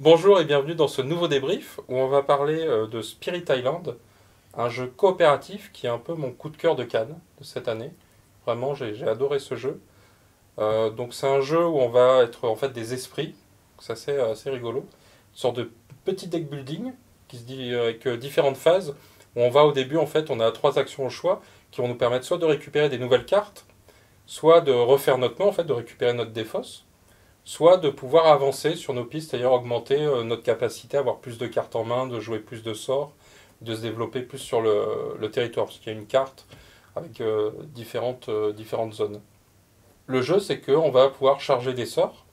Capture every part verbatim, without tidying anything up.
Bonjour et bienvenue dans ce nouveau débrief où on va parler euh, de Spirit Island, un jeu coopératif qui est un peu mon coup de cœur de Cannes de cette année. Vraiment, j'ai j'ai adoré ce jeu. Euh, donc c'est un jeu où on va être en fait des esprits, c'est assez, assez rigolo. Une sorte de petit deck building qui se dit euh, avec euh, différentes phases où on va au début en fait on a trois actions au choix qui vont nous permettre soit de récupérer des nouvelles cartes, soit de refaire notre main en fait, de récupérer notre défausse, soit de pouvoir avancer sur nos pistes, c'est-à-dire augmenter euh, notre capacité à avoir plus de cartes en main, de jouer plus de sorts, de se développer plus sur le, le territoire, parce qu'il y a une carte avec euh, différentes, euh, différentes zones. Le jeu, c'est qu'on va pouvoir charger des sorts,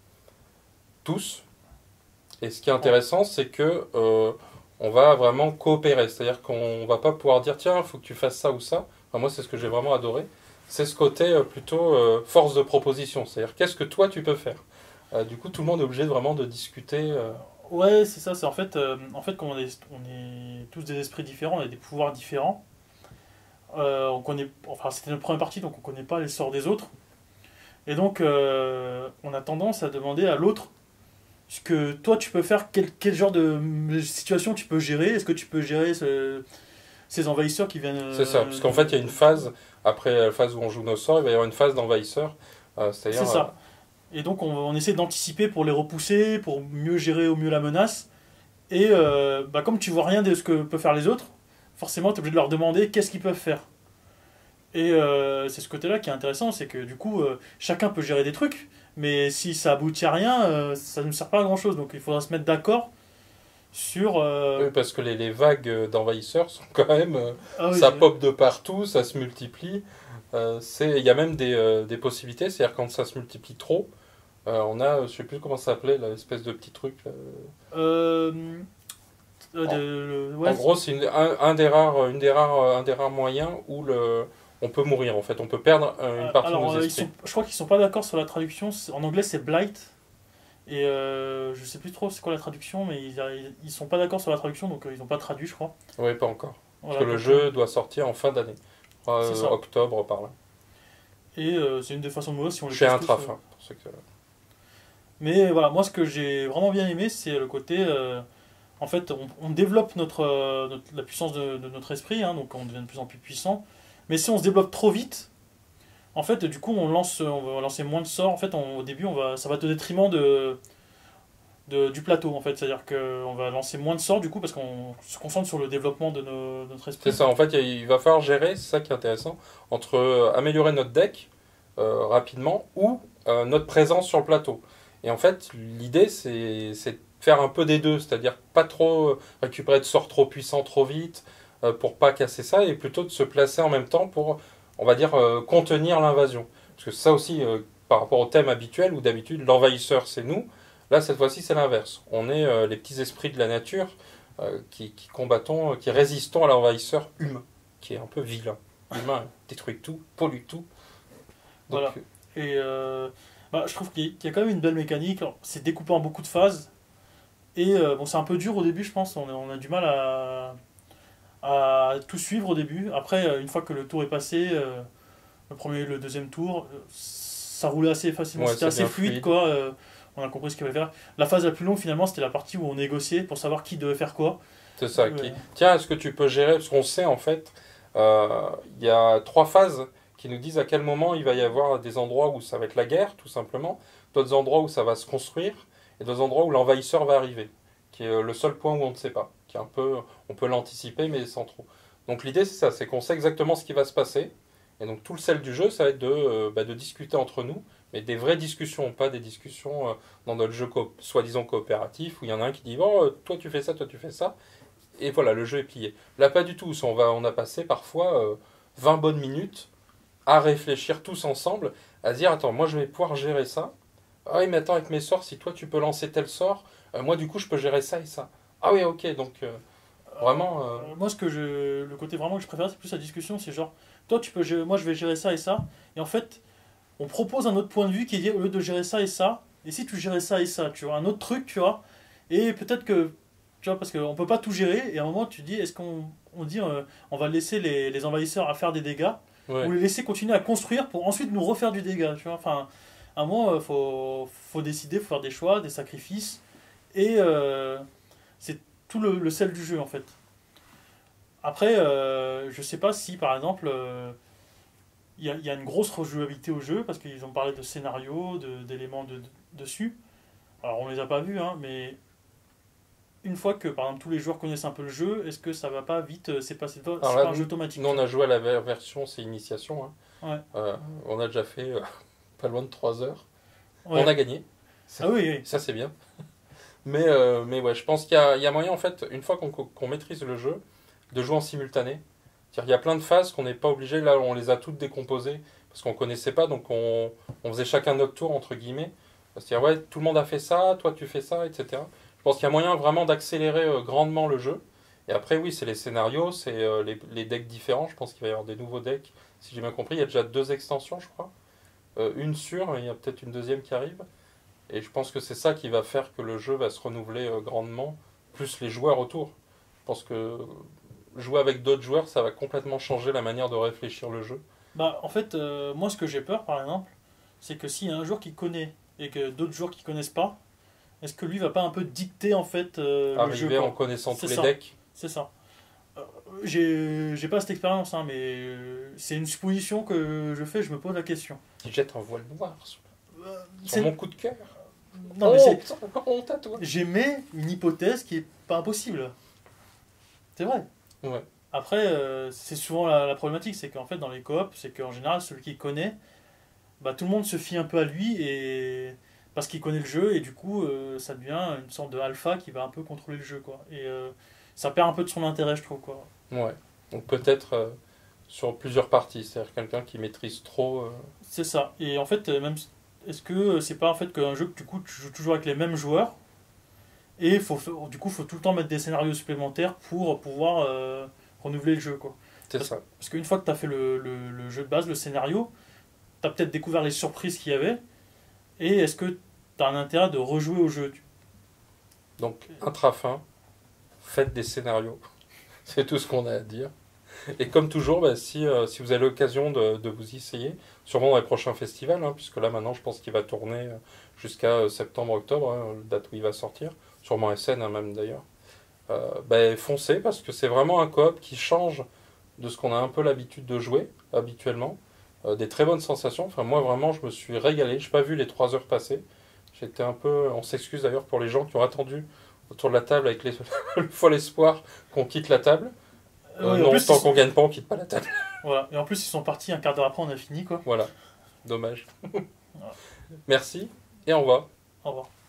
tous, et ce qui est intéressant, c'est que euh, on va vraiment coopérer, c'est-à-dire qu'on va pas pouvoir dire tiens, il faut que tu fasses ça ou ça. Enfin, moi, c'est ce que j'ai vraiment adoré. C'est ce côté euh, plutôt euh, force de proposition, c'est-à-dire qu'est-ce que toi tu peux faire. Euh, du coup, tout le monde est obligé de vraiment de discuter. euh, Ouais, c'est ça. C'est en fait, euh, en fait, comme on est, on est tous des esprits différents, on a des pouvoirs différents. Euh, on connaît, enfin, c'était notre première partie, donc on connaît pas les sorts des autres. Et donc, euh, on a tendance à demander à l'autre ce que toi tu peux faire, quel, quel genre de situation tu peux gérer. Est-ce que tu peux gérer ce- ces envahisseurs qui viennent C'est ça, euh, parce qu'en fait, il y a une phase, après la phase où on joue nos sorts, il va y avoir une phase d'envahisseur, euh, C'est c'est-à-dire, euh, ça. Et donc, on, on essaie d'anticiper pour les repousser, pour mieux gérer au mieux la menace. Et euh, bah, comme tu vois rien de ce que peuvent faire les autres, forcément, tu es obligé de leur demander qu'est-ce qu'ils peuvent faire. Et euh, c'est ce côté-là qui est intéressant, c'est que du coup, euh, chacun peut gérer des trucs, mais si ça aboutit à rien, euh, ça ne sert pas à grand-chose. Donc il faudra se mettre d'accord sur... euh, oui, parce que les, les vagues d'envahisseurs sont quand même, euh, Ah oui, ça pop de partout, ça se multiplie. Euh, c'est, il y a même des, euh, des possibilités, c'est-à-dire quand ça se multiplie trop, euh, on a, je sais plus comment ça s'appelait, l'espèce de petit truc. Là. euh, euh, En, de- en ouais, gros, c'est une- un, un des rares, une des rares, un des rares moyens où le, on peut mourir en fait, on peut perdre euh, une euh, partie de nos alors, euh, ils sont, esprits. je crois qu'ils sont pas d'accord sur la traduction. C'est- En anglais, c'est Blight. Et euh, je sais plus trop c'est quoi la traduction, mais ils, ils, ils sont pas d'accord sur la traduction, donc euh, ils n'ont pas traduit, je crois. Oui, pas encore. Parce que Voilà, le donc euh, jeu doit sortir en fin d'année. Je crois, c'est euh, ça. octobre par là. Et euh, c'est une des façons de mourir si on les Chez casse tous. euh. Intrafin, pour ceux que... Mais voilà, moi ce que j'ai vraiment bien aimé, c'est le côté. euh, en fait, on, on développe notre, euh, notre- la puissance de, de notre esprit, hein, donc on devient de plus en plus puissant. Mais si on se développe trop vite, en fait, du coup, on lance, on va lancer moins de sorts. En fait, on- au début, on va, ça va être au détriment de, de- du plateau, en fait. C'est-à-dire qu'on va lancer moins de sorts, du coup, parce qu'on se concentre sur le développement de, nos- de notre C'est esprit. ça, en fait, il il va falloir gérer, c'est ça qui est intéressant, entre euh, améliorer notre deck euh, rapidement ou euh, notre présence sur le plateau. Et en fait, l'idée, c'est c'est de faire un peu des deux, c'est-à-dire pas trop euh, récupérer de sorts trop puissants trop vite euh, pour pas casser ça, et plutôt de se placer en même temps pour, on va dire, euh, contenir l'invasion. Parce que ça aussi, euh, par rapport au thème habituel, où d'habitude l'envahisseur c'est nous, là cette fois-ci c'est l'inverse. On est euh, les petits esprits de la nature euh, qui, qui combattons, euh, qui résistons à l'envahisseur humain, qui est un peu vilain. L'humain détruit tout, pollue tout. Donc, Voilà. Et euh, bah, je trouve qu'il y a qu'il y a quand même une belle mécanique. Alors, c'est découpé en beaucoup de phases. Et euh, bon, c'est un peu dur au début, je pense. On a, on a du mal à, à tout suivre au début. Après, euh, une fois que le tour est passé, euh, le premier et le deuxième tour, euh, ça roulait assez facilement. ouais, C'était c'est assez bien fluide, fluide. quoi. Euh, on a compris ce qu'il fallait faire. La phase la plus longue, finalement, c'était la partie où on négociait pour savoir qui devait faire quoi. C'est ça. Euh, Qui... Tiens, est-ce que tu peux gérer, parce qu'on sait en fait, euh, il y a trois phases qui nous disent à quel moment il va y avoir des endroits où ça va être la guerre, tout simplement, d'autres endroits où ça va se construire, et d'autres endroits où l'envahisseur va arriver, qui est euh, le seul point où on ne sait pas, qui est un peu, on peut l'anticiper mais sans trop. Donc l'idée c'est ça, c'est qu'on sait exactement ce qui va se passer, et donc tout le sel du jeu, ça va être de, euh, bah, de discuter entre nous, mais des vraies discussions, pas des discussions euh, dans notre jeu coop- soi-disant coopératif, où il y en a un qui dit bon, euh, toi tu fais ça, toi tu fais ça, et voilà, le jeu est plié. Là, pas du tout. On, va, on a passé parfois euh, vingt bonnes minutes à réfléchir tous ensemble, à se dire attends, moi je vais pouvoir gérer ça. Ah oui, mais attends, avec mes sorts, si toi tu peux lancer tel sort, euh, moi du coup je peux gérer ça et ça. Ah oui, ok, donc euh, vraiment. euh, Euh, moi, ce que je, le côté vraiment que je préfère, c'est plus la discussion. C'est genre, toi, tu peux gérer, moi, je vais gérer ça et ça. Et en fait, on propose un autre point de vue qui est au lieu de gérer ça et ça, et si tu gérais ça et ça, tu vois, un autre truc, tu vois, et peut-être que, tu vois, parce qu'on peut pas tout gérer, et à un moment, tu dis, est-ce qu'on on dit, euh, on va laisser les, les envahisseurs à faire des dégâts, ou ouais. les laisser continuer à construire pour ensuite nous refaire du dégât, tu vois, enfin, à un moment, euh, faut, faut décider, faut faire des choix, des sacrifices, et euh, c'est tout le, le sel du jeu en fait. Après, euh, je sais pas si par exemple euh, il y, a- il y a une grosse rejouabilité au jeu parce qu'ils ont parlé de scénario, de- d'éléments de, de- dessus. Alors on les a pas vus, hein, mais une fois que par exemple tous les joueurs connaissent un peu le jeu, est-ce que ça va pas vite, euh, c'est pas, c'est pas, Alors c'est là, pas un jeu nous, automatique, nous, tu on a joué à la ver- version, c'est initiation. Hein. vois. Euh, on a déjà fait euh, pas loin de trois heures. Ouais, On a ouais. gagné. C'est- Ah oui, oui. Ça, c'est bien. Mais, euh, mais ouais, je pense qu'il y a, il y a moyen, en fait, une fois qu'on qu'on maîtrise le jeu, de jouer en simultané. C'est-à-dire qu'il y a plein de phases qu'on n'est pas obligé. Là, on les a toutes décomposées parce qu'on connaissait pas. Donc, on, on faisait chacun notre tour, entre guillemets. C'est-à-dire, ouais, tout le monde a fait ça, toi, tu fais ça, et cetera. Je pense qu'il y a moyen vraiment d'accélérer euh, grandement le jeu. Et après, oui, c'est les scénarios, c'est euh, les, les decks différents. Je pense qu'il va y avoir des nouveaux decks. Si j'ai bien compris, il y a déjà deux extensions, je crois. Euh, une sûre, il y a peut-être une deuxième qui arrive. Et je pense que c'est ça qui va faire que le jeu va se renouveler euh, grandement, plus les joueurs autour. Je pense que jouer avec d'autres joueurs, ça va complètement changer la manière de réfléchir le jeu. Bah en fait, euh, moi ce que j'ai peur par exemple, c'est que s'il y a un joueur qui connaît et que d'autres joueurs qui connaissent pas, est-ce que lui va pas un peu dicter en fait euh, le jeu Arriver en quoi. connaissant C'est tous les ça, decks, c'est ça. Euh, j'ai j'ai pas cette expérience, hein, mais euh, c'est une supposition que je fais, je me pose la question. qui jette un voile noir sur, Euh, sur c'est- mon coup de cœur. non mais c'est, Oh, honte à toi. j'émets une hypothèse qui est pas impossible. C'est vrai. Ouais, Après, euh, c'est souvent la, la problématique, c'est qu'en fait dans les coops, c'est qu'en général celui qui connaît, bah, tout le monde se fie un peu à lui et parce qu'il connaît le jeu et du coup euh, ça devient une sorte de alpha qui va un peu contrôler le jeu quoi. Et euh, ça perd un peu de son intérêt je trouve quoi. ouais. Donc peut-être euh, sur plusieurs parties, c'est-à-dire quelqu'un qui maîtrise trop. euh, C'est ça. Et en fait euh, même est-ce que c'est pas en fait qu'un jeu que du coup tu joues toujours avec les mêmes joueurs et faut fa- du coup faut tout le temps mettre des scénarios supplémentaires pour pouvoir euh, renouveler le jeu quoi. C'est Parce, ça. parce qu'une fois que tu as fait le, le- le jeu de base, le scénario, tu as peut-être découvert les surprises qu'il y avait et est-ce que tu as un intérêt de rejouer au jeu. Donc, intra-fin, faites des scénarios. C'est tout ce qu'on a à dire. Et comme toujours, bah, si, euh, si vous avez l'occasion de, de vous y essayer, sûrement dans les prochains festivals, hein, puisque là maintenant je pense qu'il va tourner euh, jusqu'à euh, septembre-octobre, hein, la date où il va sortir, sûrement S N hein, même d'ailleurs, euh, bah, foncez parce que c'est vraiment un coop qui change de ce qu'on a un peu l'habitude de jouer habituellement. Euh, des très bonnes sensations. Enfin, moi vraiment je me suis régalé, je n'ai pas vu les trois heures passer. J'étais un peu. On s'excuse d'ailleurs pour les gens qui ont attendu autour de la table avec les... le fol espoir qu'on quitte la table. Euh, Oui, en non, plus, tant ils qu'on sont- gagne pas, on quitte pas la table. voilà. Et en plus, ils sont partis un quart d'heure après, on a fini quoi. Voilà, dommage. Voilà. Merci et au revoir. Au revoir.